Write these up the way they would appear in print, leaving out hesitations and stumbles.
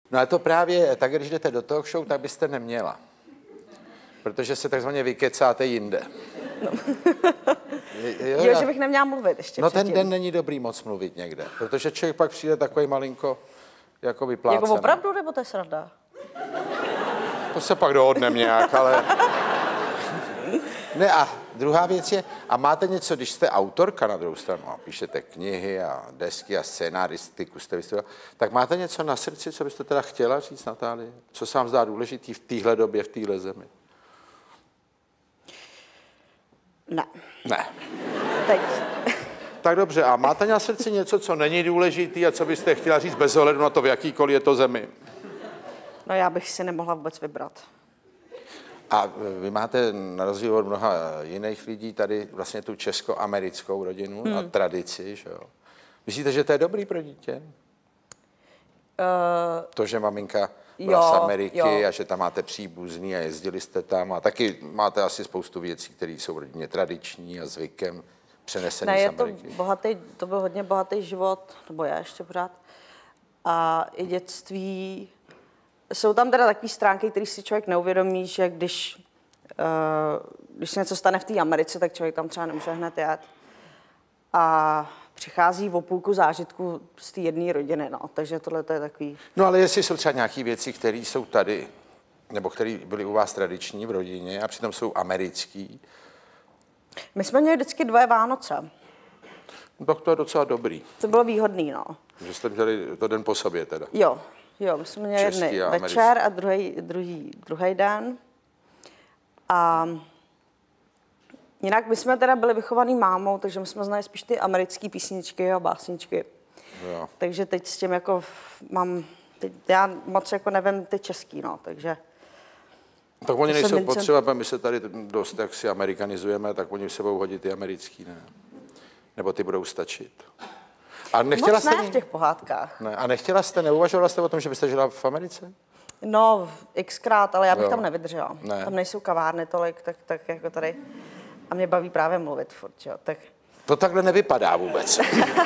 No a to právě tak, když jdete do talk show, tak byste neměla. Protože se takzvaně vykecáte jinde. No. Jo, že bych neměla mluvit ještě No předtím. ten den není dobrý moc mluvit někde, protože člověk pak přijde takový malinko jako vyplácený. Jako opravdu, nebo to je sranda? To se pak dohodneme nějak, ale... Ne, a druhá věc je, a máte něco, když jste autorka na druhou stranu a píšete knihy a desky a scénaristiku jste vystudovala, tak máte něco na srdci, co byste teda chtěla říct, Natálii? Co se vám zdá důležitý v téhle době, v téhle zemi? Ne. Ne. Teď. Tak dobře, a máte na srdci něco, co není důležitý a co byste chtěla říct bez ohledu na to, v jakýkoliv je to zemi? No já bych si nemohla vůbec vybrat. A vy máte na rozdíl od mnoha jiných lidí tady vlastně tu česko-americkou rodinu a tradici, že jo? Myslíte, že to je dobrý pro dítě? To, že maminka byla z Ameriky a že tam máte příbuzný a jezdili jste tam a taky máte asi spoustu věcí, které jsou rodině tradiční a zvykem přenesený z Ameriky. To byl hodně bohatý život, nebo je ještě pořád. A i dětství. Jsou tam teda takové stránky, které si člověk neuvědomí, že když se něco stane v té Americe, tak člověk tam třeba nemůže hned jet. A přichází o půlku zážitku z té jedné rodiny, no. Takže tohle to je takový... No ale jestli jsou třeba nějaké věci, které jsou tady, nebo které byly u vás tradiční v rodině a přitom jsou americký. My jsme měli vždycky 2 Vánoce. No, tak to je docela dobrý. To bylo výhodný, no. Že jste měli to den po sobě teda. Jo, my jsme měli jedný večer a druhý den. A jinak my jsme teda byli vychovaný mámou, takže my jsme znali spíš ty americké písničky a básničky. Jo. Takže teď s tím jako já moc jako nevím ty český, no, takže... Tak oni nejsou potřeba, my se tady dost, jak si amerikanizujeme, tak oni se budou hodit ty americký, ne? Nebo ty budou stačit. A nechtěla moc ne v těch pohádkách. Ne. A neuvažovala jste o tom, že byste žila v Americe? No, xkrát, ale já bych tam nevydržela. Ne. Tam nejsou kavárny tolik, tak jako tady. A mě baví právě mluvit furt, jo. Tak... To takhle nevypadá vůbec.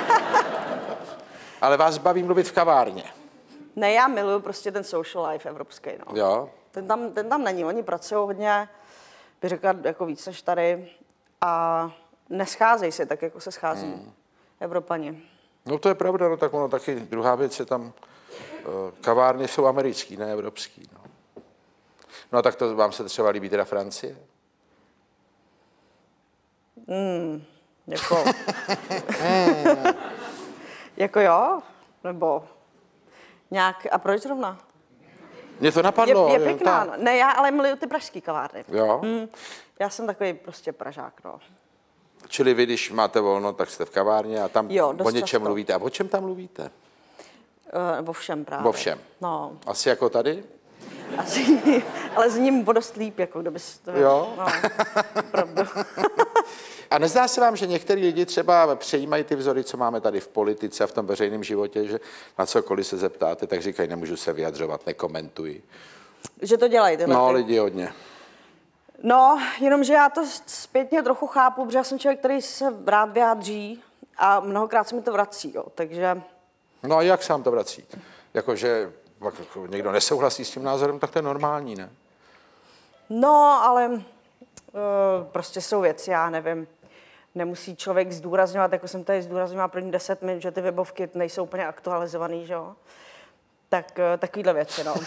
Ale vás baví mluvit v kavárně. Ne, já miluju prostě ten social life evropský, no. Jo. Ten tam není, oni pracují hodně, bych řekla, jako víc než tady. A nescházejí se tak, jako se schází Evropani. No to je pravda, no tak ono taky druhá věc je tam, kavárny jsou americký, ne evropský, no. No a tak to vám se třeba líbí teda Francie? Jako... jako jo, nebo nějak, a proč zrovna? Mně to napadlo. Je pěkná, ne, já ale miluju ty pražský kavárny. Jo? Já jsem takový prostě Pražák, no. Čili vy, když máte volno, tak jste v kavárně a tam o něčem mluvíte. A o čem tam mluvíte? O všem právě. O všem? No. Asi jako tady? Asi, ale s ním o dost líp, jako kdybys to... Jo? No, opravdu. A nezdá se vám, že některý lidi třeba přejímají ty vzory, co máme tady v politice a v tom veřejném životě, že na cokoliv se zeptáte, tak říkají, nemůžu se vyjadřovat, nekomentuji. Že to dělají tyhle? No, lidi hodně. No, jenomže já to zpětně trochu chápu, protože já jsem člověk, který se rád vyjádří a mnohokrát se mi to vrací, jo, takže... No a jak se vám to vrací? Jakože někdo nesouhlasí s tím názorem, tak to je normální, ne? No, ale prostě jsou věci, já nevím, nemusí člověk zdůrazňovat, jako jsem tady zdůrazňovala první 10 minut, že ty webovky nejsou úplně aktualizovaný, že jo? Tak takovýhle věci, no.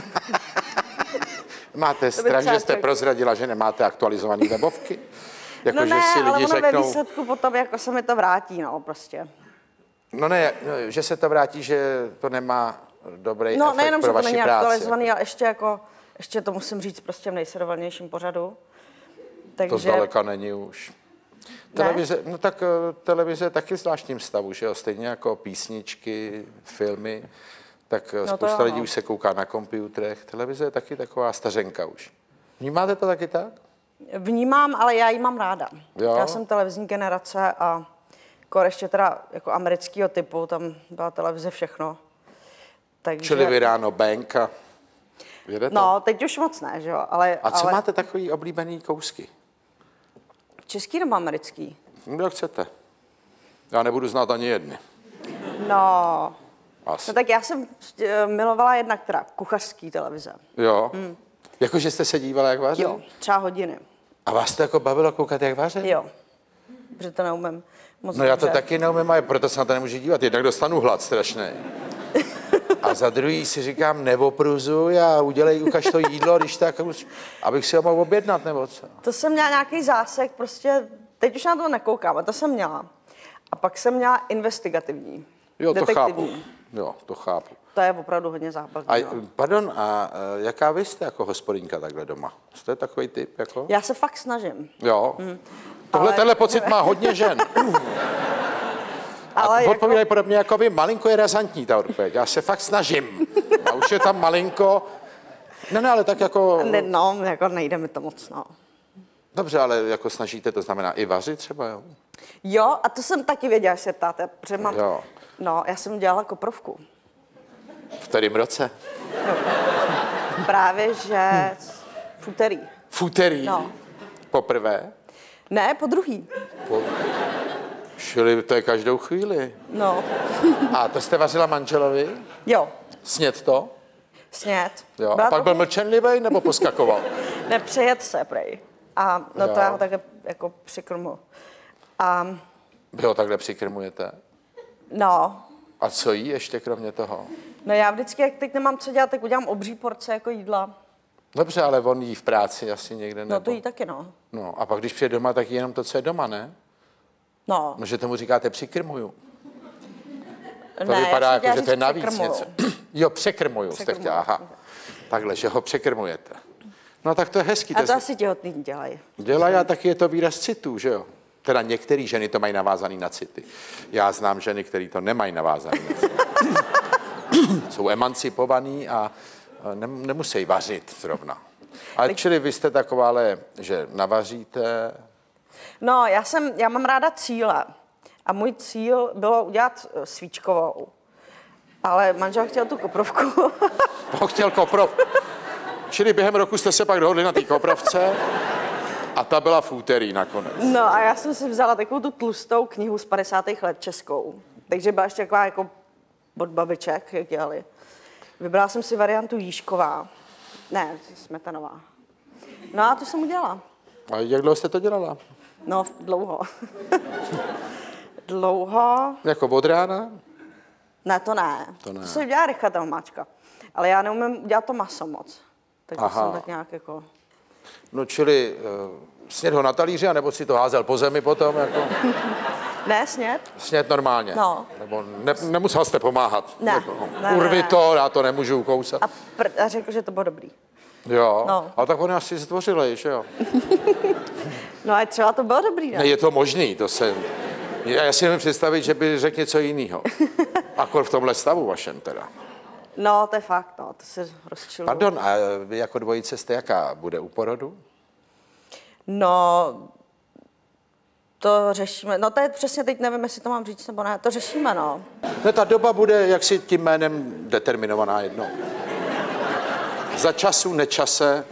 Máte strach, že jste prozradila, že nemáte aktualizované webovky? Jako, no že ne, si lidi ale ono řeknou... ve výsledku potom jako se mi to vrátí, no, prostě. No ne, že se to vrátí, že to nemá dobrý efekt nejenom, pro vaši že to není práci. aktualizovaný, ale ještě to musím říct prostě v nejsledovanějším pořadu. Takže... To zdaleka není už. Televize, no tak televize je taky v zvláštním stavu, že jo? Stejně jako písničky, filmy, tak spousta lidí už se kouká na počítačích. Televize je taky taková stařenka už. Vnímáte to taky tak? Vnímám, ale já ji mám ráda. Jo? Já jsem televizní generace a ještě teda jako amerického typu, tam byla televize všechno. Takže... Čili vy ráno Benka. Jede to? No, teď už moc ne, že jo, ale... A co máte takový oblíbený kousky? Český nebo americký? No, jak chcete. Já nebudu znát ani jedny. No... Asi. No tak já jsem milovala jednak teda kuchařský televize. Jo. Jakože jste se dívala, jak vaří? Jo, třeba hodiny. A vás to jako bavilo koukat, jak vaří? Jo, protože to neumím moc No já to dobře. taky neumím, a proto se na to nemůžu dívat. Jednak dostanu hlad strašný. A za druhý si říkám, neopruzuj a ukaž to jídlo, když tak, abych si ho mohl objednat, nebo co? To jsem měla nějaký zásek, prostě, teď už na to nekoukám, a to jsem měla. A pak jsem měla investigativní, Jo, to detektivní. chápu. Jo, to chápu. To je opravdu hodně zábavné. Pardon, a jaká vy jste jako hospodyňka takhle doma? Jste takový typ jako? Já se fakt snažím. Jo. Tenhle pocit má hodně žen. Ale A odpovídají podobně jako vy, malinko je razantní ta odpověď. Já se fakt snažím. A už je tam malinko. Ne, ale tak jako... No, jako nejde mi to moc, no. Dobře, ale jako snažíte, to znamená i vařit třeba, jo? Jo, a to jsem taky věděla, že se ptáte, protože mám... Jo. No, já jsem dělala koprovku. V kterém roce? Právě, že v úterý. V úterý? No. Poprvé? Ne, po druhý. Čili to je každou chvíli. No. A to jste vařila manželovi? Jo, Sněd to? sněd. Jo. A pak byl mlčenlivý nebo poskakoval? Nepřejet se, prej. A no Jo. to já ho takhle jako přikrmu. A Vy ho takhle přikrmujete? no, A co jí ještě kromě toho? no já vždycky, jak teď nemám co dělat, tak udělám obří porce jako jídla. Dobře, ale on jí v práci asi někde nebo... No to jí taky, no. No, a pak když přijde doma, tak jí jenom to, co je doma, ne? No, No, že tomu říkáte přikrmuju. To ne, vypadá já jsem jako, že to je chtěla navíc říct něco. Jo, překrmuju jste chtěla, aha. Takhle, že ho překrmujete. No tak to je hezký. A to asi těhotný dělají. Dělají a taky je to výraz citu, že jo? Teda některé ženy to mají navázaný na city. Já znám ženy, které to nemají navázaný na city. Jsou emancipovaný a nemusí vařit zrovna. Ale čili vy jste taková, ale, že navaříte... No, já mám ráda cíle. A můj cíl bylo udělat svíčkovou. Ale manžel chtěl tu koprovku. On chtěl koprov. Čili během roku jste se pak dohodli na té koprovce a ta byla v úterý nakonec. No a já jsem si vzala takovou tu tlustou knihu z 50. let českou. Takže byla ještě taková jako od babiček, jak dělali. Vybrala jsem si variantu Jížková. Ne, Smetanová. No a to jsem udělala. A jak dlouho jste to dělala? No, dlouho. Dlouho? Jako od rána? Ne, to ne. To se udělá rychle ta omáčka. Ale já neumím udělat to maso moc. Takže jsem tak nějak jako... No čili sněd ho na talíři, anebo si to házel po zemi potom? Jako... Ne, sněd? Sněd normálně? No. Nebo nemusel jste pomáhat? Ne. Jako, Ne, urvi ne. to, já to nemůžu ukousat. A řekl, že to bylo dobrý. Jo, No. ale tak on asi zdvořilej, že jo? No a třeba to bylo dobrý, ne? Ne, je to možný, to se... Já si nemůžu představit, že by řekl něco jiného. Akor v tomhle stavu vašem teda. No, to je fakt, no, to se rozčiluju. Pardon, a vy jako dvojice jste jaká? Bude u porodu? No, to řešíme. No to je přesně, teď nevím, jestli to mám říct nebo ne. To řešíme, no. Ne, ta doba bude jaksi tím jménem determinovaná jednou. Za času, nečase.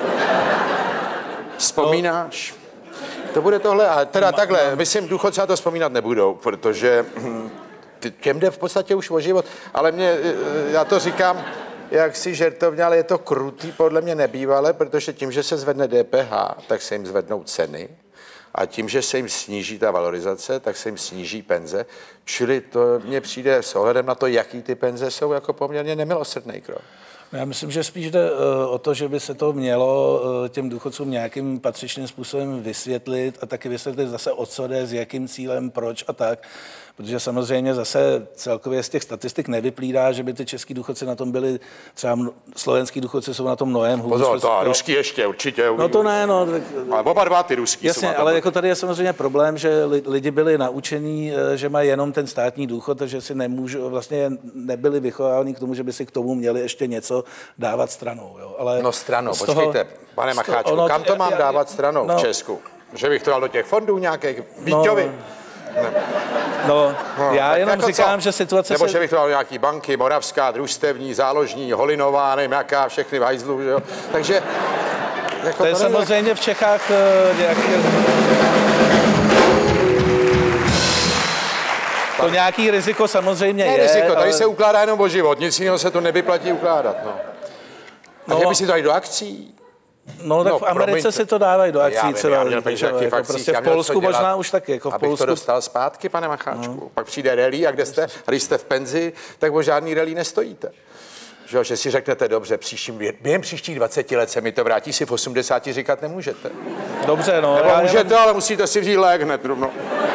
Vzpomínáš? To bude tohle, a teda takhle, myslím, důchodci na to vzpomínat nebudou, protože těm jde v podstatě už o život, ale já to říkám, jak si žertovně, ale je to krutý podle mě nebývale, protože tím, že se zvedne DPH, tak se jim zvednou ceny a tím, že se jim sníží ta valorizace, tak se jim sníží penze, čili to mně přijde s ohledem na to, jaký ty penze jsou, jako poměrně nemilosrdný krok. Já myslím, že spíš jde o to, že by se to mělo těm důchodcům nějakým patřičným způsobem vysvětlit a taky vysvětlit zase, o co jde, s jakým cílem, proč a tak. Protože samozřejmě zase celkově z těch statistik nevyplývá, že by ty český důchodci na tom byli, třeba slovenský důchodci jsou na tom mnohem hůř. Pozor, to a ruský ještě určitě. No to ne, no. Tak, ale oba dva ty ruský jasně, jsou na tom. ale jako tady je samozřejmě problém, že lidi byli naučení, že mají jenom ten státní důchod, takže si nemůžu, vlastně nebyli vychováváni k tomu, že by si k tomu měli ještě něco dávat stranou. Jo. Ale no stranou, počkejte, pane Macháčku, kam to mám dávat stranou v Česku? Že bych to dal do těch fondů nějakých Víťovi? No, já jenom jako říkám, že situace nebo že bych to dal nějaký banky, Moravská, družstevní, záložní, Holinová, nevím jaká, všechny v hajzlu, že jo? Takže... Jako to je samozřejmě v Čechách nějaký... To nějaký riziko samozřejmě je. Riziko, tady se ukládá jenom o život, nic jiného se to nevyplatí ukládat. No. A kdyby si to dali do akcí? No tak v Americe si to dávají do akcí třeba. Jako prostě v Polsku možná už taky. Jako v Polsku. Abych to dostal zpátky, pane Macháčku. No. Pak přijde rally a kde jste? A když jste v penzi, tak o žádný rally nestojíte. Že si řeknete, dobře, během příštích 20 let se mi to vrátí, si v 80 říkat nemůžete. Dobře, no. Nebo můžete, ale musíte si vzít lék hned rovnou.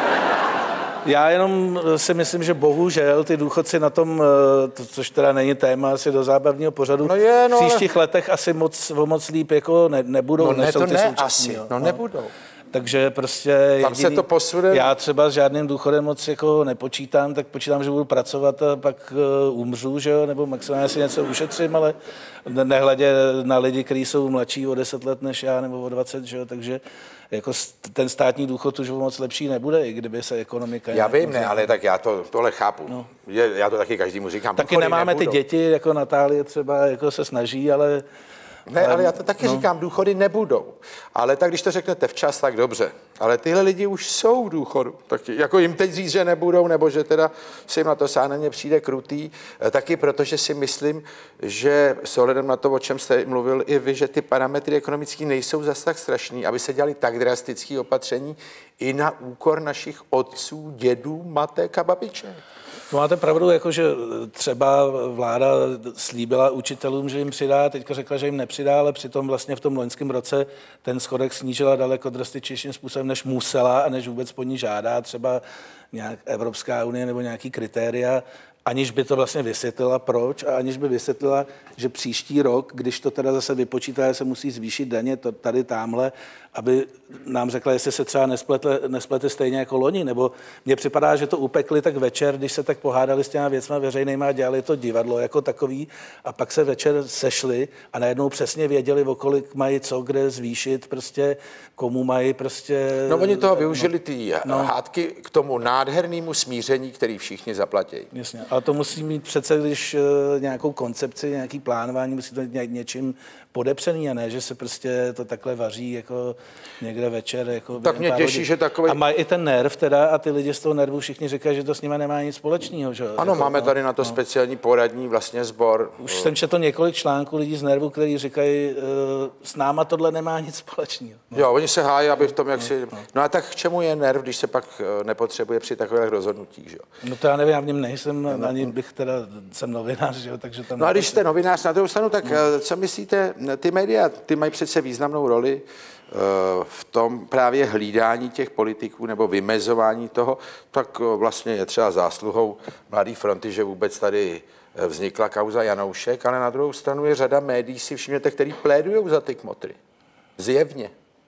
Já jenom si myslím, že bohužel ty důchodci na tom, což teda není téma asi do zábavního pořadu, v příštích letech asi moc líp jako nebudou, než jsou ty současní. Nebudou. Takže prostě tam se to posune. Já třeba s žádným důchodem moc jako nepočítám, tak počítám, že budu pracovat a pak umřu, že jo, nebo maximálně si něco ušetřím, ale nehledě na lidi, kteří jsou mladší o 10 let než já, nebo o 20, že jo, takže jako ten státní důchod už moc lepší nebude, i kdyby se ekonomika... Já vím, ne, ale tak já tohle chápu. No. Já to taky každému říkám. Taky nemáme ty děti, jako Natálie třeba jako se snaží, ale... Ne, ale já to taky říkám, důchody nebudou. Ale tak když to řeknete včas, tak dobře. Ale tyhle lidi už jsou v důchodu. Tak jako jim teď říct, že nebudou, nebo že teda se jim na to sám na ně přijde krutý, taky protože si myslím, že s ohledem na to, o čem jste mluvil i vy, že ty parametry ekonomické nejsou zas tak strašný, aby se dělali tak drastické opatření i na úkor našich otců, dědů, matek a babiček. To máte pravdu, jako že třeba vláda slíbila učitelům, že jim přidá, teďka řekla, že jim nepřidá, ale přitom vlastně v tom loňském roce ten schodek snížila daleko drastičnějším způsobem, než musela a než vůbec po ní žádá třeba nějak Evropská unie nebo nějaký kritéria, aniž by to vlastně vysvětlila proč a aniž by vysvětlila, že příští rok, když to teda zase vypočítá, se musí zvýšit daně tady támhle, aby nám řekla, jestli se třeba nesplete stejně jako loni, nebo mně připadá, že to upekli tak večer, když se tak pohádali s těma věcma veřejnýma a dělali to divadlo jako takový a pak se večer sešli a najednou přesně věděli, o kolik mají co kde zvýšit, prostě komu mají prostě... No oni toho využili ty hádky k tomu nádhernému smíření, který všichni zaplatí. Jasně, ale to musí mít přece, když nějakou koncepci, nějaký plánování, musí to něčím podepřený a ne, že se prostě to takhle vaří jako někde večer. Jako tak mě těší, hodin. Že takový... A mají i ten nerv teda a ty lidi z toho nervu všichni říkají, že to s nimi nemá nic společného. Že? Ano, jako, máme tady na to speciální poradní vlastně sbor. Už jsem četl několik článků lidí z nervu, kteří říkají, s náma tohle nemá nic společného. Jo, oni se hájí, aby v tom, jak si... No a tak k čemu je nerv, když se pak nepotřebuje při takových rozhodnutích, že jo? No to já nevím, já v něm nejsem, ani bych teda, jsem novinář, že jo, takže tam... No a když jste novinář na druhou stranu, tak co myslíte, ty média, ty mají přece významnou roli v tom právě hlídání těch politiků nebo vymezování toho, tak vlastně je třeba zásluhou Mladé fronty, že vůbec tady vznikla kauza Janoušek, ale na druhou stranu je řada médií, si všimněte, který plédujou za ty kmotry. Zjevně.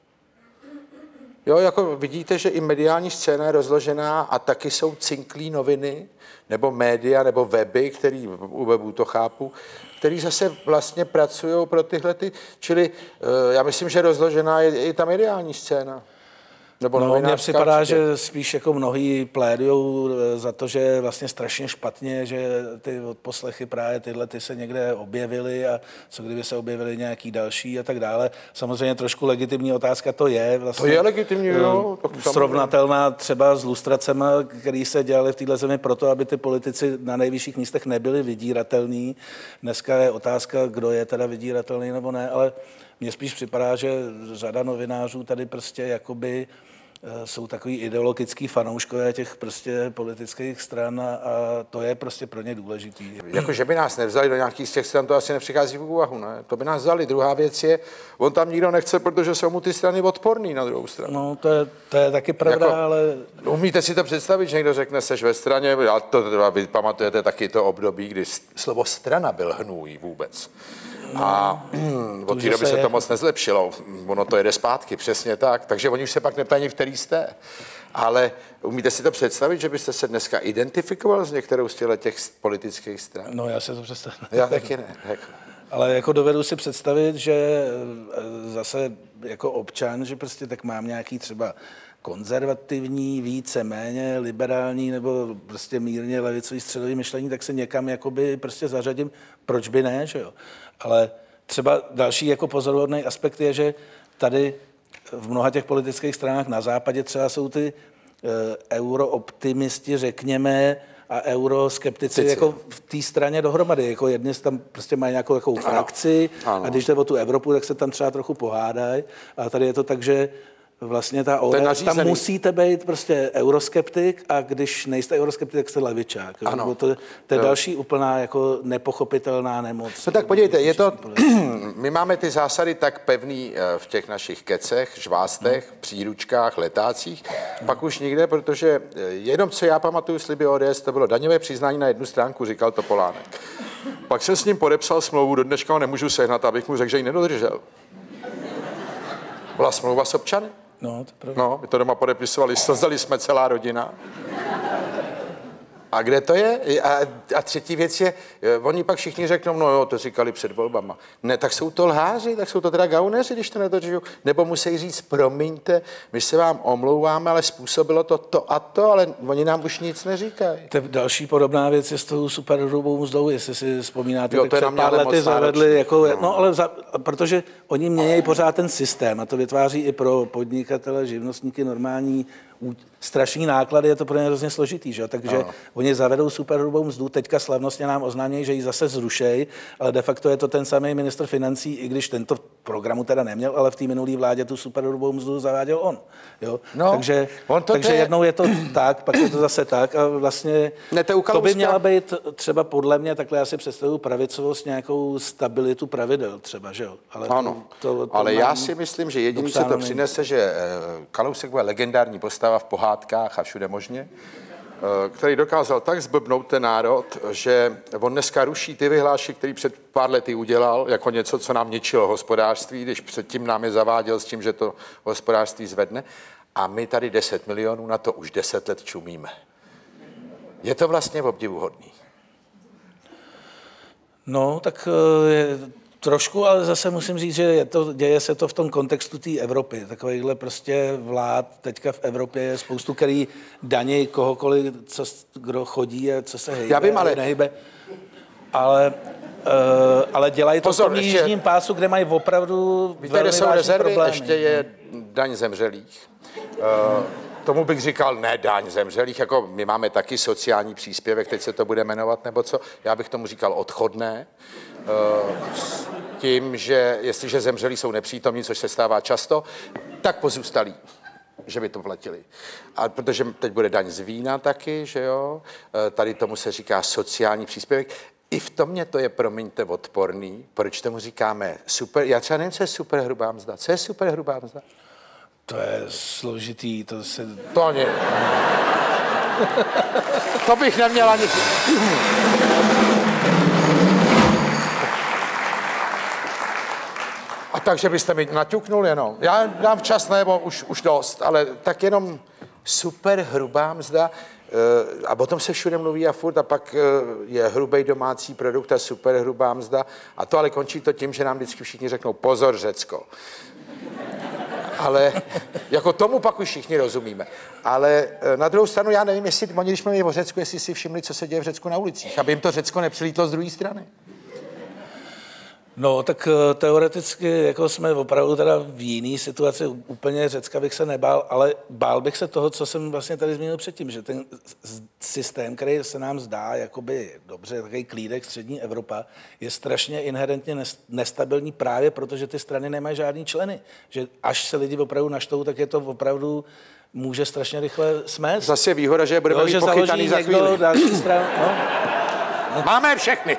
Jo, jako vidíte, že i mediální scéna je rozložená a taky jsou cinklí noviny, nebo média, nebo weby, který u webů to chápu, který zase vlastně pracují pro tyhle ty, čili já myslím, že rozložená je i ta mediální scéna. No, mně připadá, že spíš jako mnohý plédujou za to, že je vlastně strašně špatně, že ty odposlechy právě tyhle ty se někde objevily a co kdyby se objevily nějaký další a tak dále. Samozřejmě trošku legitimní otázka to je. Vlastně, to je legitimní, jo. Srovnatelná třeba s lustracema, který se dělali v téhle zemi proto, aby ty politici na nejvyšších místech nebyli vydíratelní. Dneska je otázka, kdo je teda vydíratelný nebo ne, ale mně spíš připadá, že řada novinářů tady prostě jakoby jsou takový ideologický fanouškové těch prostě politických stran a to je prostě pro ně důležitý. Jako, že by nás nevzali do nějakých z těch stran, to asi nepřichází v úvahu, ne? To by nás vzali. Druhá věc je, on tam nikdo nechce, protože jsou mu ty strany odporný na druhou stranu. No, to je taky pravda, jako, ale... Umíte si to představit, že někdo řekne, seš ve straně, vy pamatujete taky to období, kdy slovo strana byl hnůj vůbec. A od té doby se to moc nezlepšilo. Ono to jede zpátky, přesně tak. Takže oni už se pak neptají, v který jste. Ale umíte si to představit, že byste se dneska identifikoval s některou z těch politických stran? No, já si to představím. Já taky ne. Ale jako dovedu si představit, že zase jako občan, že prostě tak mám nějaký třeba konzervativní, více-méně liberální nebo prostě mírně levicový středový myšlení, tak se někam jakoby prostě zařadím. Proč by ne, že jo? Ale třeba další jako pozoruhodný aspekt je, že tady v mnoha těch politických stranách na západě třeba jsou ty eurooptimisti, řekněme, a euroskeptici jako v té straně dohromady. Jako jedni tam prostě mají nějakou frakci a když jde o tu Evropu, tak se tam třeba trochu pohádají. A tady je to tak, že vlastně ta ODS, tam musíte být prostě euroskeptik a když nejste euroskeptik, tak jste levičák. To je další úplná jako nepochopitelná nemoc. No tak podívejte, my máme ty zásady tak pevný v těch našich kecech, žvástech, příručkách, letácích, pak už nikde, protože jenom co já pamatuju sliby ODS, to bylo daňové přiznání na jednu stránku, říkal Topolánek. Pak jsem s ním podepsal smlouvu, do dneška ho nemůžu sehnat, abych mu řekl, že ji nedodržel. Byla smlouva s občany. No, my to doma podepisovali, slzeli jsme celá rodina. A kde to je? A třetí věc je, oni pak všichni řeknou, no jo, to říkali před volbama. Ne, tak jsou to lháři, tak jsou to teda gauneři, když to nedodržují. Nebo musí říct, promiňte, my se vám omlouváme, ale způsobilo to a to, ale oni nám už nic neříkají. Další podobná věc je s tou superhrubou mzdou, jestli si vzpomínáte, tak před pár lety zavedli, jako, protože oni mění pořád ten systém a to vytváří i pro podnikatele, živnostníky normální strašný náklady, je to pro ně hrozně složitý, že? Takže oni zavedou superhrubou mzdu, teďka slavnostně nám oznámějí, že ji zase zrušejí, ale de facto je to ten samý ministr financí, i když tento programu teda neměl, ale v té minulé vládě tu superhrubou mzdu zaváděl on. Jo? No, takže jednou je to tak, pak je to zase tak a vlastně to by měla být třeba podle mě, takhle já si představuju pravicovost, nějakou stabilitu pravidel třeba, že jo? Ale ale já si myslím, že jediný, co to přinese, že Kalousek bude legendární postava v pohádkách a všude možně, který dokázal tak zblbnout ten národ, že on dneska ruší ty vyhlášky, který před pár lety udělal, jako něco, co nám ničilo hospodářství, když předtím nám je zaváděl s tím, že to hospodářství zvedne. A my tady 10 milionů na to už 10 let čumíme. Je to vlastně obdivuhodný. No, tak trošku, ale zase musím říct, že děje se to v tom kontextu té Evropy. Takovýhle prostě vlád teďka v Evropě je spoustu, který daní kohokoliv, kdo chodí a co se hejbe, nehybe. Ale dělají to v tom jižním pásu, kde mají opravdu velmi vážné problémy. Ještě je daň zemřelých. Tomu bych říkal, ne daň zemřelých, jako my máme taky sociální příspěvek, teď se to bude jmenovat, nebo co. Já bych tomu říkal odchodné. S tím, že jestliže zemřelí jsou nepřítomní, což se stává často, tak pozůstalí, že by to platili. A protože teď bude daň z vína taky, že jo, tady tomu se říká sociální příspěvek. I v tom mě to je, promiňte, odporný. Proč tomu říkáme super, já třeba nevím, co je superhrubá mzda. Co je superhrubá mzda? To je složitý, to se... To ne. To bych neměl ani... A takže byste mi naťuknul jenom. Já dám včas, nebo už dost, ale tak jenom superhrubá mzda. A potom se všude mluví a furt a pak je hrubý domácí produkt a superhrubá mzda. A to ale končí to tím, že nám vždycky všichni řeknou pozor Řecko. Ale jako tomu pak už všichni rozumíme. Ale na druhou stranu já nevím, jestli oni, když mluví o Řecku, jestli si všimli, co se děje v Řecku na ulicích, aby jim to Řecko nepřilítlo z druhé strany. No, tak teoreticky jako jsme opravdu teda v jiné situaci, úplně Řecka bych se nebál, ale bál bych se toho, co jsem vlastně tady zmínil předtím, že ten systém, který se nám zdá jakoby dobře, takový klídek střední Evropa, je strašně inherentně nestabilní právě protože ty strany nemají žádný členy. Že až se lidi opravdu naštou, tak je to opravdu může strašně rychle smést. Zase je výhoda, že budeme mít pochytaný za chvíli. Další stranu, no. Máme všechny.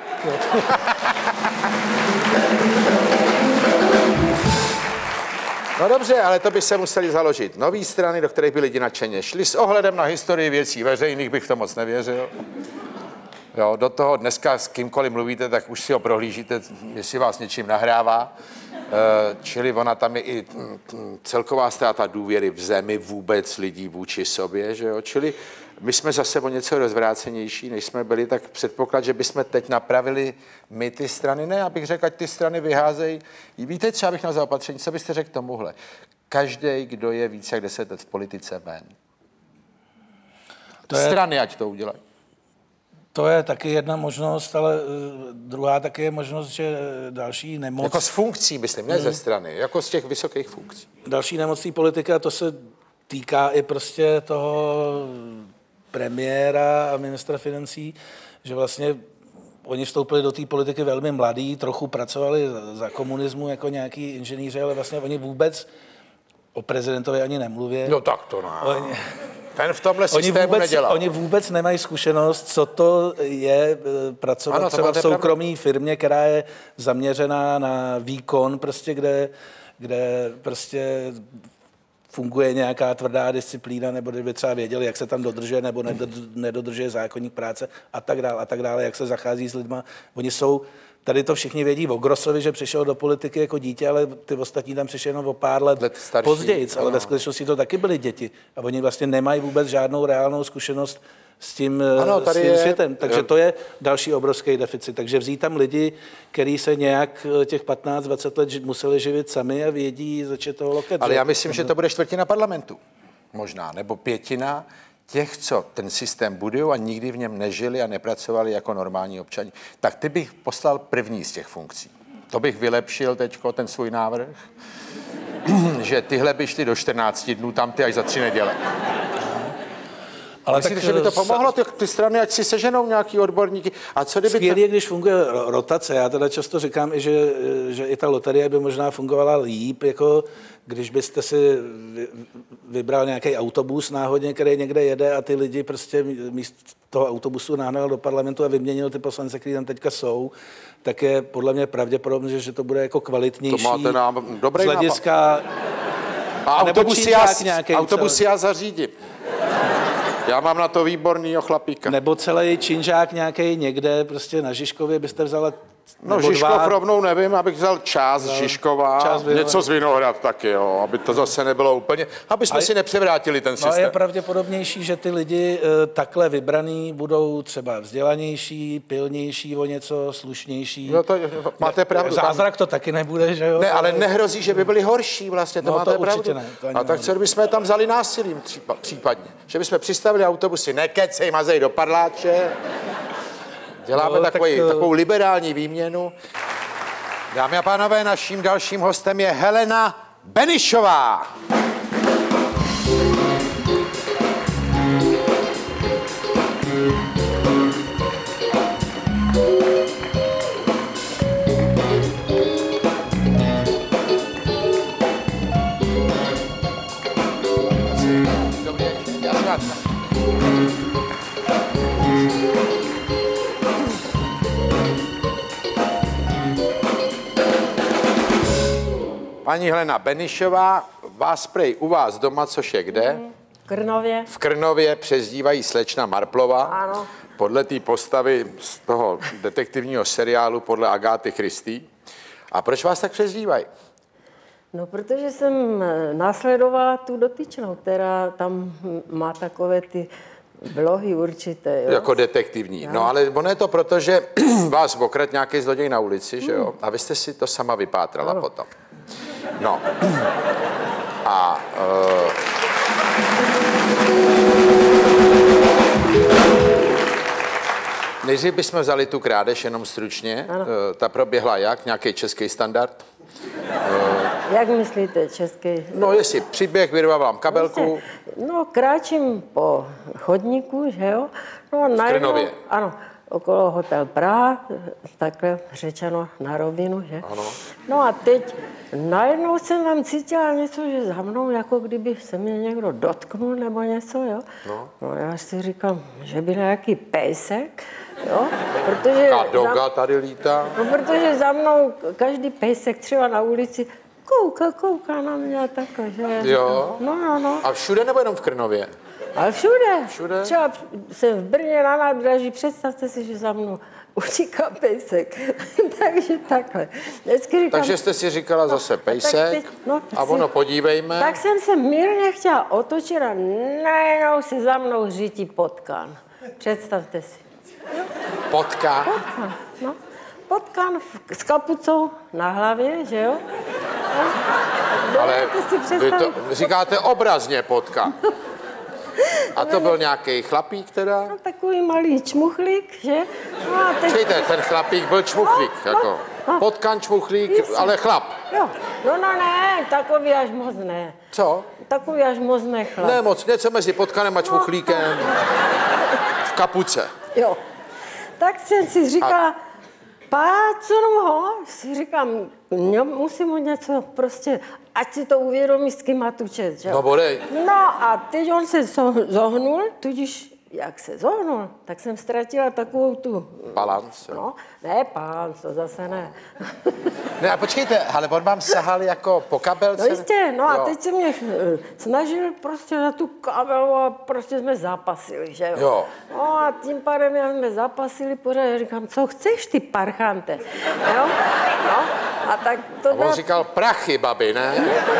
No dobře, ale to by se museli založit nový strany, do kterých by lidi nadšeně šli. S ohledem na historii věcí veřejných bych to moc nevěřil. Jo, do toho dneska s kýmkoliv mluvíte, tak už si ho prohlížíte, jestli vás něčím nahrává. Čili ona tam je i celková ztráta důvěry v zemi vůbec lidí vůči sobě, že jo? Čili my jsme zase o něco rozvrácenější, než jsme byli, tak předpoklad, že bychom teď napravili my ty strany. Ne, abych řekl, ať ty strany vyházejí. Víte, třeba bych nazval opatření, co byste řekl tomuhle? Každý, kdo je více jak 10 let v politice, ven. Strany, ať to udělají. To je taky jedna možnost, ale druhá taky je možnost, že další nemoc... Jako z funkcí, myslím, ne ze strany, jako z těch vysokých funkcí. Další nemocí politika, to se týká i prostě toho premiéra a ministra financí, že vlastně oni vstoupili do té politiky velmi mladí, trochu pracovali za komunismu jako nějaký inženýři, ale vlastně oni vůbec o prezidentovi ani nemluví. No tak to ne. Ten v tomhle systému nedělal. Oni vůbec nemají zkušenost, co to je pracovat třeba v soukromé firmě, která je zaměřená na výkon, prostě, kde prostě funguje nějaká tvrdá disciplína, nebo kdyby třeba věděli, jak se tam dodržuje nebo nedodržuje zákoník práce a tak dále, jak se zachází s lidma. Oni jsou, tady to všichni vědí o Grossovi, že přišel do politiky jako dítě, ale ty ostatní tam přišli jenom o pár let později, ale ve skutečnosti to taky byly děti. A oni vlastně nemají vůbec žádnou reálnou zkušenost s tím světem. Takže to je další obrovský deficit. Takže vzít tam lidi, kteří se nějak těch 15-20 let museli živit sami a vědí začít toho loket. Ale já myslím, že to bude čtvrtina parlamentu. Možná, nebo pětina těch, co ten systém budují a nikdy v něm nežili a nepracovali jako normální občani. Tak ty bych poslal první z těch funkcí. To bych vylepšil teďko, ten svůj návrh, že tyhle by šli do 14 dnů, tam ty až za 3 neděle. Ale myslíte, že by to pomohlo ty strany, ať si seženou nějaký odborníky? A co kdyby skvělý, když funguje rotace. Já teda často říkám i, že i ta loterie by možná fungovala líp, jako když byste si vybral nějaký autobus náhodně, který někde jede a ty lidi prostě místo toho autobusu nahnal do parlamentu a vyměnil ty poslance, kteří tam teďka jsou, tak je podle mě pravděpodobně, že to bude jako kvalitnější. To máte dobrý z hlediska... A autobusy já zařídím. Já mám na to výbornýho chlapíka. Nebo celý činžák nějaký někde, prostě na Žižkově byste vzala... No Žižkov rovnou nevím, abych vzal část Žižkova, něco z Vinohrad taky, jo, aby to zase nebylo úplně, aby jsme si nepřevrátili ten systém. No je pravděpodobnější, že ty lidi takhle vybraný budou třeba vzdělanější, pilnější o něco, slušnější. No to máte pravdu. Zázrak to taky nebude, že jo? Ne, ale nehrozí, že by byli horší vlastně, to máte pravdu. Ne, a tak co bychom je tam vzali násilím případně, že bychom přistavili autobusy, nekecej, mazej do parláče. Děláme takovou liberální výměnu. Dámy a pánové, naším dalším hostem je Helena Benešová. Paní Helena Benešová, vás prej u vás doma, což je kde? V Krnově. V Krnově přezdívají slečna Marplová. Ano. Podle té postavy z toho detektivního seriálu podle Agáty Christie. A proč vás tak přezdívají? No, protože jsem následovala tu dotyčnou, která tam má takové ty vlohy určité. Jo? Jako detektivní. No ale ono je to proto, že vás okradl nějaký zloděj na ulici, že jo? A vy jste si to sama vypátrala potom. No. A... nejdřív bychom vzali tu krádež jenom stručně. Ta proběhla jak? Nějaký český standard? Jak myslíte český? No jestli příběh, vyrval vám kabelku. No, kráčím po chodníku, že jo? No, v Krnově. Ano, okolo Hotel Praha, takhle řečeno na rovinu, že? Ano. No a teď najednou jsem tam cítila něco, že za mnou, jako kdyby se mě někdo dotknul nebo něco, jo? No já si říkám, že by nějaký pejsek, jo? Protože ta doga tady lítá. No, protože za mnou každý pejsek třeba na ulici kouká na mě a takhle, že? Jo? No. A všude nebo jenom v Krnově? Ale všude. Třeba jsem v Brně na nádraží, představte si, že za mnou utíká pejsek. Takže takhle. Říkám, takže jste si říkala zase pejsek a ono podívejme. Tak jsem se mírně chtěla otočit a najednou se za mnou řítí potkan. Představte si. Potkan? Potkan, no. Potkan s kapucou na hlavě, že jo? Ale vy to říkáte obrazně potkan. A to byl nějaký chlapík teda? No, takový malý čmuchlík, že? No a teď... Čejte, ten chlapík byl čmuchlík, jako. Potkan, čmuchlík, ale chlap. Jo, no ne, takový až moc ne. Co? Takový až moc nechlap. Ne moc, něco mezi potkanem a čmuchlíkem. V kapuce. Jo, tak jsem si říkala, pácnu si říkám, musím mu něco prostě, ať si to uvědomí, s kým má tu čest, jo? No bodej. No a teď on se zohnul, tudíž jak se zohnul, tak jsem ztratila takovou tu... Balans. No, ne balans, to zase ne. Ne, a počkejte, ale on vám sahal jako po kabelce? No jistě, no a jo. teď se mě snažil prostě na tu kabelu a prostě jsme zápasili, že jo? Jo. No a tím pádem jak jsme zápasili pořád, já říkám, co chceš ty parchante, jo? No a tak to A on říkal prachy, babi, ne?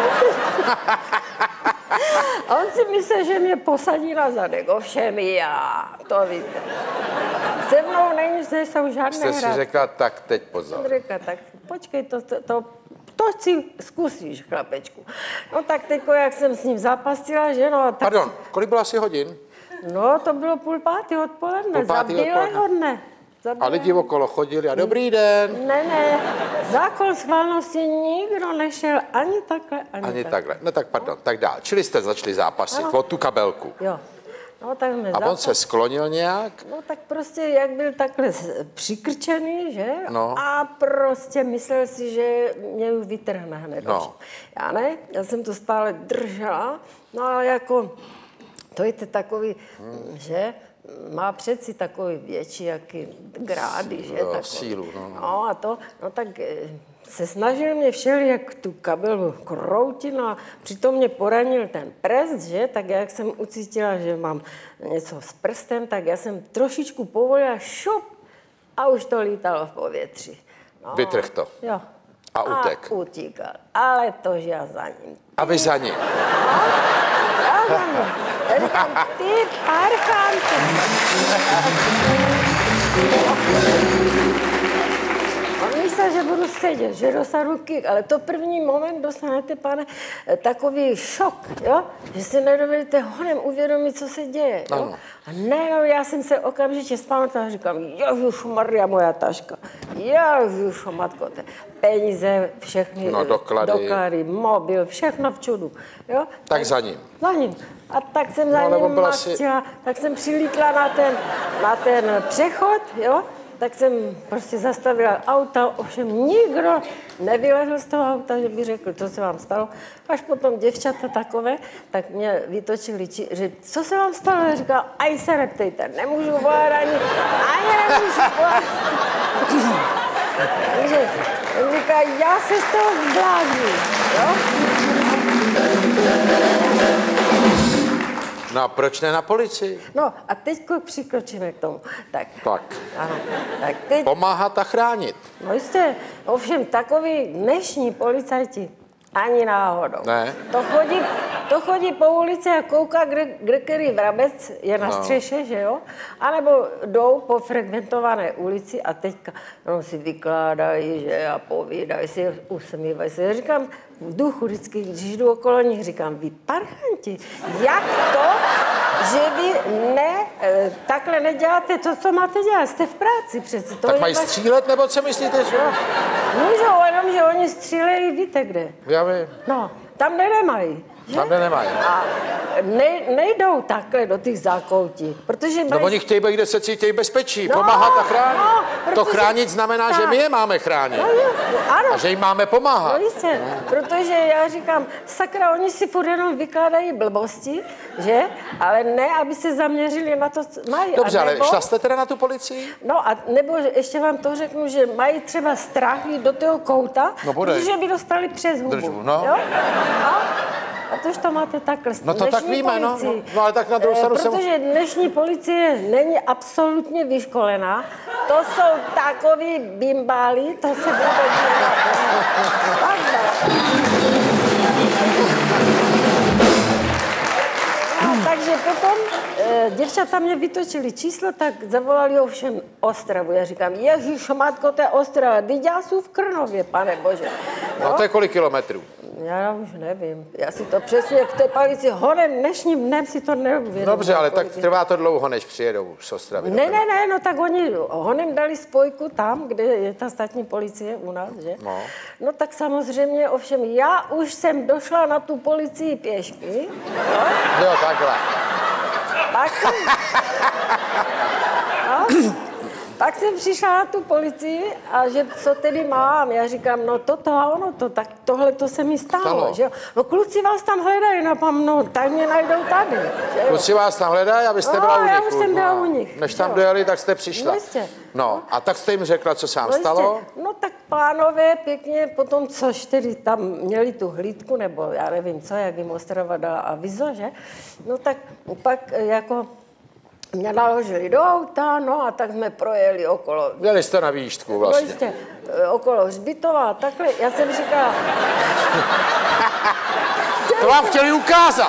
A on si myslel, že mě posadí na zadek, ovšem já, to víte. Se mnou nejsou žádné Jste si hry. řekla, tak teď pozor. Řekla, tak počkej, to si zkusíš, chlapečku. No tak teďko, jak jsem s ním zápasila, že no... Tak Pardon, kolik bylo asi hodin? No, to bylo 5:30 odpoledne, za bílého dne. A lidi okolo chodili a dobrý den. Ne, zákon schválnosti nikdo nešel ani takhle, Ani takhle. No tak pardon, tak dál. Čili jste začali zápasit o tu kabelku. Jo. No, tak jsme A on se sklonil nějak? No tak prostě, jak byl takhle přikrčený, že? No. A prostě myslel si, že mě už vytrhne hned. No. Já ne, já jsem to stále držela, no ale jako, to je takový, že? Má přeci takový větší jaký grády, že? Jo, takový. sílu, no. No a to, no tak se snažil mě všelijak tu kabelu kroutit, no a přitom mě poranil ten prst, že? Tak jak jsem ucítila, že mám něco s prstem, tak já jsem trošičku povolila, šup, a už to lítalo v povětří. No, Vytrh to. Jo. A utek. A utíkal. Ale to, že já za ním. A vy za ním. Já za ním. Já říkám, ty parchante. On myslel, že budu sedět, že dostanu kick, ale to první moment dostanete, pane, takový šok, jo? Že si nedovedete honem uvědomit, co se děje, jo? Ano. A ne, no, já jsem se okamžitě vzpamatovala a říkám, Ježišmarja, moja taška, Ježišmatko, peníze, všechny No, doklady, mobil, všechno v čudu, jo? Tak za ním. Za ním. A tak jsem za ale on ním byl mastila, tak jsem přilítla na ten přechod, jo? Tak jsem prostě zastavila auta, ovšem nikdo nevylezl z toho auta, že by řekl, co se vám stalo. Až potom děvčata takové, tak mě vytočili, že co se vám stalo? Já říkala, ani se neptejte, nemůžu volat ani nemůžu volat. Takže říká, já se z toho zblázním, jo? No a proč ne na policii? No a teďko přikročíme k tomu. Tak. Ano. Tak teď. Pomáhat a chránit. No jistě, ovšem takový dnešní policajti ani náhodou. Ne. To chodí po ulici a kouká, kde který vrabec je na střeše, že jo? A nebo jdou po frekventované ulici a teďka si vykládají, že a povídají si, usmívají se. Já říkám, v duchu vždycky, když jdu okolo nich, říkám, vy parchanti, jak to, že vy takhle neděláte to, co máte dělat, jste v práci přece. To tak mají střílet, nebo co myslíte, že? Můžou, jenom, že oni střílejí, víte kde. Já vím. No, tam, kde nemají. Že? Tam, kde nemají. A nejdou takhle do těch zákoutí, protože... No oni chtějí být, kde se cítí bezpečí, pomáhat a chránit. To chránit znamená, že my je máme chránit. Ano. A že jim máme pomáhat. No jistě, protože já říkám, sakra, oni si furt jenom vykládají blbosti, že? Ale ne, aby se zaměřili na to, co mají. Dobře, nebo, ale šla jste teda na tu policii? No a nebo ještě vám to řeknu, že mají třeba strach jít do toho kouta, protože by dostali přes hubu. Držbu, no. Jo? A tož to máte takhle. No to tak víme, no ale tak na druhou stranu protože dnešní policie není absolutně vyškolená. To jsou takový bimbáli, to se bude dělat. Takže potom děvčata mě vytočili číslo, tak zavolali ovšem Ostravu. Já říkám, ježišmatko, to je Ostrava, teď já jsem v Krnově, pane bože. No to je kolik kilometrů? Já už nevím. Já si to přesně k té policii honem dnešním dnem si to neuvědomím. Dobře, ale tak trvá to dlouho, než přijedou z Ostravy. Ne, no tak oni honem dali spojku tam, kde je ta státní policie u nás, že? No tak samozřejmě, ovšem já už jsem došla na tu policii pěšky. Jo, takhle. Tak jsem přišla na tu policii a že co tedy mám? Já říkám, no toto a ono to, tak tohle to se mi stalo, že jo? No kluci vás tam hledají, no tak mě najdou tady, že jo? Kluci vás tam hledají, abyste byla u nich. Já už jsem byla u nich. Než tam dojeli, tak jste přišla. No, a tak jste jim řekla, co se vám stalo? No tak pánové pěkně potom, což tedy tam měli tu hlídku, nebo já nevím co, jak jim Ostrava dala avizo, že? No tak pak jako mě naložili do auta, no a tak jsme projeli okolo. Měli jste na výštku vlastně. Okolo Hřbitova a takhle. Já jsem říkala... To vám chtěli ukázat.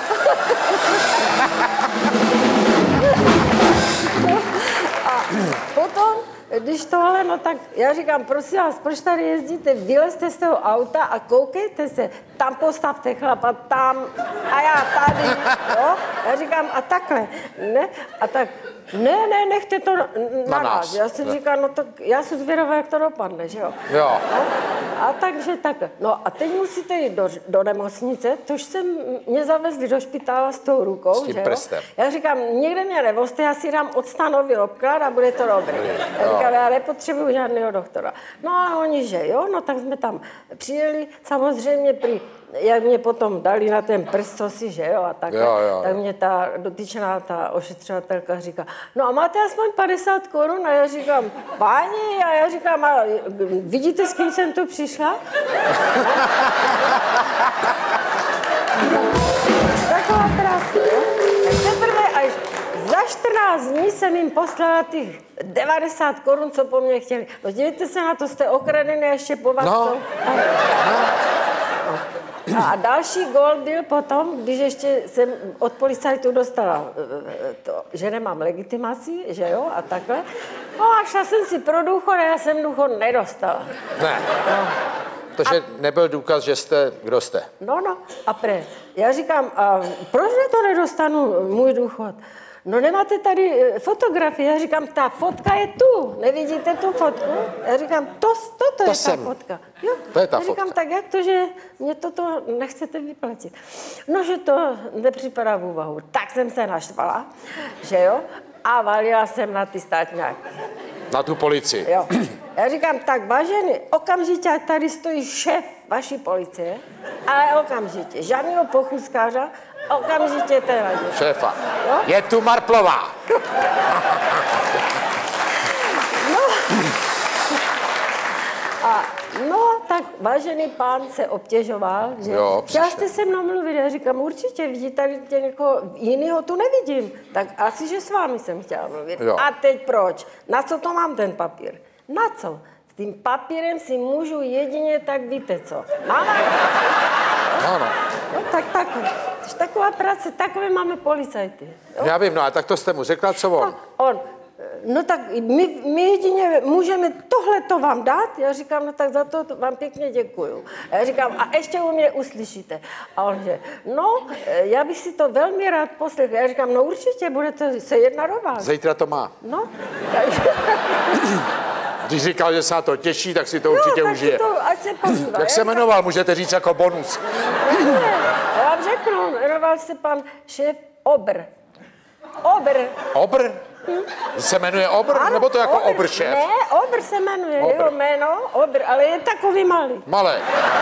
A potom, když tohle, no tak já říkám, prosím vás, proč tady jezdíte, vylezte z toho auta a koukejte se, tam postavte chlapa, tam a já tady, jo? Já říkám, a takhle, ne? A tak, ne, nechte to na nás. Já jsem říkala, no tak já jsem zvědavá, jak to dopadne, že jo? Jo. No? A takže takhle. No a teď musíte jít do nemocnice, což mě zavezli do špitála s tou rukou, s tím že jo? prstem. Já říkám, nikde mě nevozte, já si dám odstanový obklad a bude to dobrý. Já říkám, já nepotřebuju žádného doktora. No a oni, že jo, no tak jsme tam přijeli, samozřejmě jak mě potom dali na ten prst, co si, že jo, a tak, tak mě ta dotyčná, ta ošetřovatelka říká, no a máte aspoň 50 korun? A já říkám, páni, a já říkám, a vidíte, s kým jsem tu přišla? Taková práce, jo? Tak teprve až za 14 dní jsem jim poslala těch 90 korun, co po mně chtěli. No dívejte se na to, jste okradený ještě po vás. A další gól byl potom, když ještě jsem od policajtů dostala to, že nemám legitimaci, že jo, a takhle. No a šla jsem si pro důchod a já jsem důchod nedostala. Ne. No. Protože nebyl důkaz, že jste, kdo jste. No, a já říkám, a proč to nedostanu, můj důchod? No nemáte tady fotografii. Já říkám, ta fotka je tu. Nevidíte tu fotku? Já říkám, toto je ta fotka. Jo? To je ta já říkám, fotka. tak jak to, že mě toto nechcete vyplatit? No, že to nepřipadá v úvahu. Tak jsem se naštvala, že jo? A valila jsem na ty státňáky. Na tu policii. Jo. Já říkám, tak vážený, okamžitě tady stojí šéf vaší policie, ale okamžitě, žádného pochůzkáře, okamžitě teda. Šéfa. Jo? Je tu Marplová. No, tak vážený pán se obtěžoval, že chtěla jste se mnou mluvit. Já říkám, určitě, vidíte, tady někoho jiného tu nevidím. Tak asi, že s vámi jsem chtěla mluvit. Jo. A teď proč? Na co to mám ten papír? Na co? S tím papírem si můžu jedině, tak víte co. Máme? Ano. No, tak takhle. Taková práce, takové máme policajty. Jo? Já vím, no a tak to jste mu řekla, co on? No tak my jedině můžeme tohleto vám dát. Já říkám, no tak za to vám pěkně děkuju. Já říkám, a ještě u mě uslyšíte. A on že, no, já bych si to velmi rád poslechl. Já říkám, no určitě, budete se jednat o vás. Zítra to má. No. Když říkal, že se na to těší, tak si to určitě užije. Ať se podívá. Jak se jmenoval, můžete říct jako bonus. Já vám řeknu, jmenoval se pan šéf Obr. Obr? Se jmenuje Obr, ano, nebo to jako Obr-šéf? Ne, Obr se jmenuje, jeho jméno, Obr, ale je takový malý. Malé.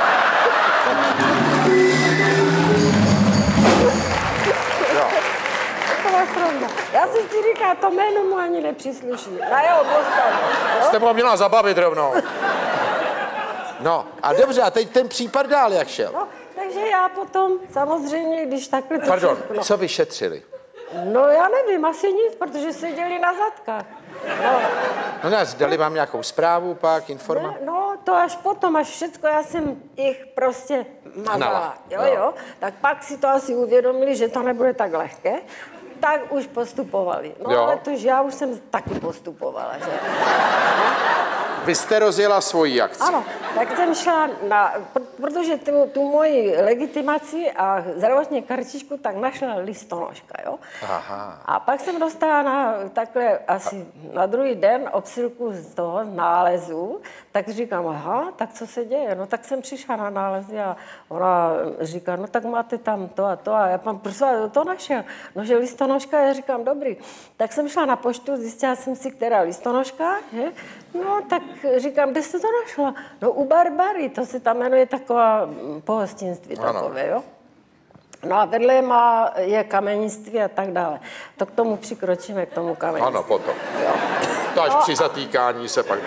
Taková sranda. Já si ti říká, to jméno mu ani nepřísluší. Na jeho postavu. Jste mu měla zabavit rovnou. No, a dobře, a teď ten případ dál, jak šel? No, takže já potom, samozřejmě, když takhle... Pardon, co vyšetřili? No já nevím, asi nic, protože seděli na zadkách. No nás dali vám nějakou zprávu pak, informaci? No, to až potom, až všecko, já jsem jich prostě mazala. Jo. Tak pak si to asi uvědomili, že to nebude tak lehké, tak už postupovali. No ale tož já už jsem taky postupovala, že? Vy jste rozjela svoji akci. Ano, tak jsem šla protože tu moji legitimaci a zdravotní kartičku tak našla listonožka, jo. Aha. A pak jsem dostala takhle asi na druhý den obsílku z toho nálezu, tak říkám, aha, tak co se děje? No tak jsem přišla na nálezy a ona říká, no tak máte tam to a já pan prostě to našel. No, že listonožka, já říkám, dobrý. Tak jsem šla na poštu, zjistila jsem si, která listonožka, že? No, tak říkám, kde jste to našla? No, u Barbary, to se tam jmenuje taková pohostinství takové, jo? No a vedle je kamenictví a tak dále. To k tomu přikročíme, k tomu kamenictví. Ano, potom. Jo. To až při zatýkání se pak...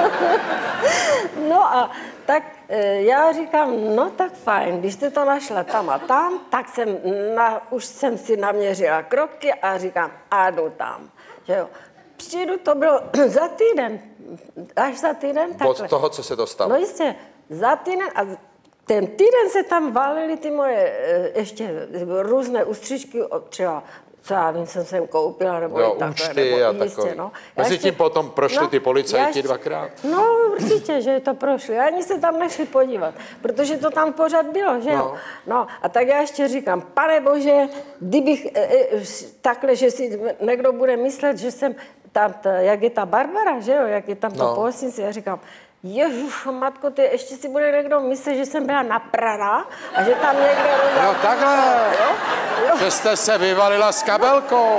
No a tak já říkám, no tak fajn, když jste to našla tam a tam, tak už jsem si naměřila kroky a říkám, a jdu tam, že jo. Přijdu, to bylo za týden, až za týden. Takhle. Od toho, co se dostalo? No jistě, za týden a ten týden se tam válily ty moje ještě různé ústřičky, třeba co já vím, jsem koupila, nebo jo, takhle, účty nebo a jistě, no. Mezi tím potom prošli ty policajti dvakrát? No určitě, že to prošli. Ani se tam nešli podívat, protože to tam pořád bylo, že jo. No a tak já ještě říkám, pane bože, kdybych takhle, že si někdo bude myslet, že jsem tam, jak je ta Barbara, že jo, jak je tam to pohostinství, já říkám, Ježuš, matko, ty ještě si bude někdo myslet, že jsem byla napraná a že tam někde... Jo, takhle, jo? Že jste se vyvalila s kabelkou.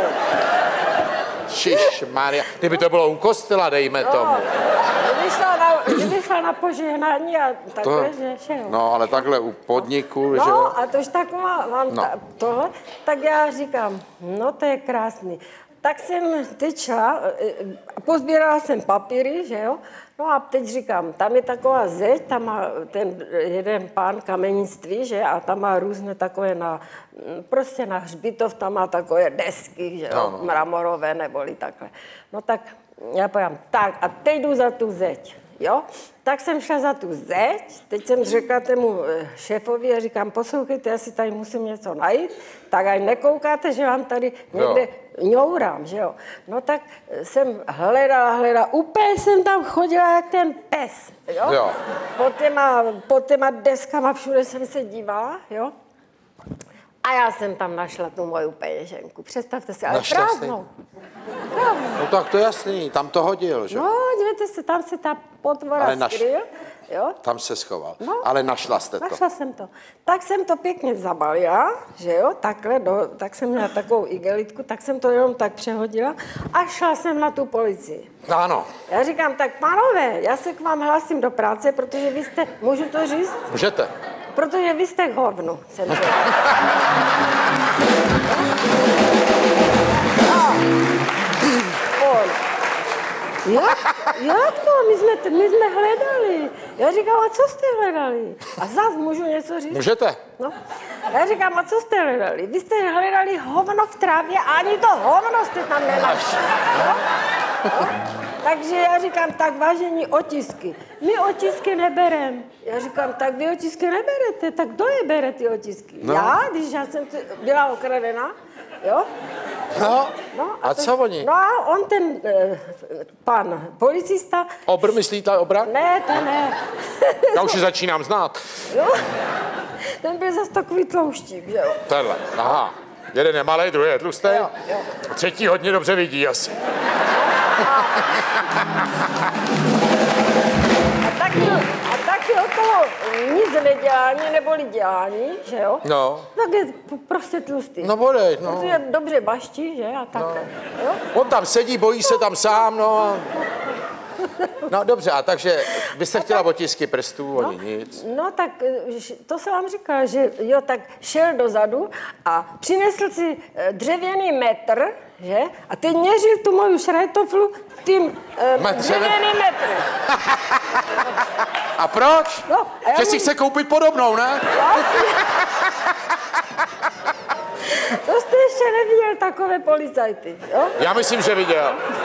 Šišmarja, kdyby to bylo u kostela, dejme tomu. Kdyby šla na požehnání a takhle, že jo. No, ale takhle u podniku, že jo. No, a tož tak mám tohle, tak já říkám, no to je krásný. Tak jsem teď šla, pozbírala jsem papíry, že jo, no a teď říkám, tam je taková zeď, tam má ten jeden pán kamenictví, že, a tam má různé takové prostě na hřbitov, tam má takové desky, že jo, mramorové neboli takhle. No tak já povím, tak a teď jdu za tu zeď, jo. Tak jsem šla za tu zeď, teď jsem řekla tému šéfovi a říkám, poslouchejte, já si tady musím něco najít, tak aj nekoukáte, že vám tady někde ňourám, že jo. No tak jsem hledala, úplně jsem tam chodila jak ten pes, jo. Po těma deskama všude jsem se dívala, jo. A já jsem tam našla tu moju peněženku, představte si, ale prázdnou. No tak to jasný, tam to hodil, že? No, dívejte se, tam se ta potvora skryl, jo. Tam se schoval, ale našla jste to. Našla jsem to. Tak jsem to pěkně zabalila, že jo, takhle, tak jsem měla takovou igelitku, tak jsem to jenom tak přehodila a šla jsem na tu policii. Ano. Já říkám, tak pánové, já se k vám hlásím do práce, protože vy jste, můžu to říct? Můžete. Protože vy jste k hovnu, jsem řekla. Jak to? My jsme hledali. Já říkám, a co jste hledali? A zase můžu něco říct? Můžete. No. Já říkám, a co jste hledali? Vy jste hledali hovno v trávě a ani to hovno jste tam nenašli. No? No? Takže já říkám, tak vážení, otisky. My otisky nebereme. Já říkám, tak vy otisky neberete, tak kdo je bere ty otisky? No. Já, když já jsem byla okradena, jo? No, a co oni? No a on ten pan policista... Obr myslí ta obra? Ne, to ne. Já už ji začínám znát. Jo? Ten byl zase takový tlouštík, že jo? Tenhle, aha. Jeden je malej, druhý je tlustý. Jo. Třetí hodně dobře vidí asi. A taky od toho nic nedělání, neboli dělání, že jo? No. Tak je prostě tlustý. No bodej, no. Protože dobře baští, že? A tak, jo? On tam sedí, bojí se tam sám, no. No dobře, a takže vy jste chtěla otisky prstů, oni nic. No tak to jsem vám říkala, že jo, tak šel dozadu a přinesl si dřevěný metr, že? A teď měřil tu moju šrajtoflu tím dřevěným metrem. A proč? No, že si chce koupit podobnou, ne? To jste ještě neviděl takové policajty, jo? Já myslím,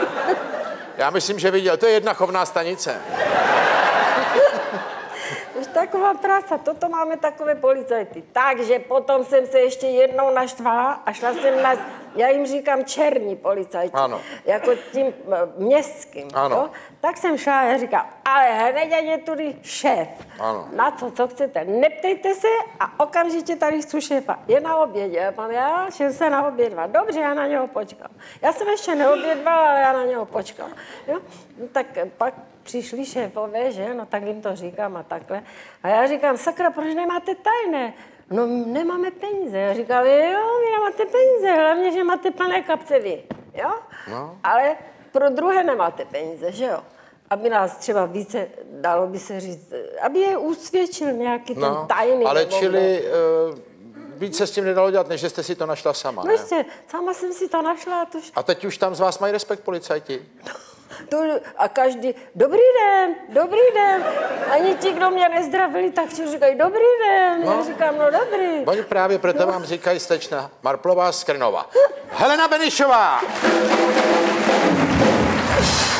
že viděl. To je jedna chovná stanice. taková práce, toto máme takové policajty. Takže potom jsem se ještě jednou naštvala a šla jsem na, já jim říkám černí policajti, ano. jako tím městským. Ano. Tak jsem šla a já říkám, ale hned je tudy šéf. Ano. Na co chcete, neptejte se a okamžitě tady chci šéfa. Je na obědě, já šel se na obědvat. Dobře, já na něho počkám. Já jsem ještě neobědvala, ale já na něho počkám. Jo? No, tak pak přišli šéfové, že? No tak jim to říkám a takhle. A já říkám, sakra, proč nemáte tajné? No nemáme peníze. Já říkám, jo, vy nemáte peníze, hlavně, že máte plné kapce vy. Jo? No. Ale pro druhé nemáte peníze, že jo? Aby nás třeba více, dalo by se říct, aby je usvědčil nějaký ten tajný. Ale čili víc se s tím nedalo dělat, než že jste si to našla sama, ne? Prostě, sama jsem si to našla. A teď už tam z vás mají respekt policajti? A každý, dobrý den. Ani ti, kdo mě nezdravili, tak všichni říkají, dobrý den. Já říkám, no dobrý. Oni právě proto vám říkají slečna Marplová z Krnova. Helena Benišová!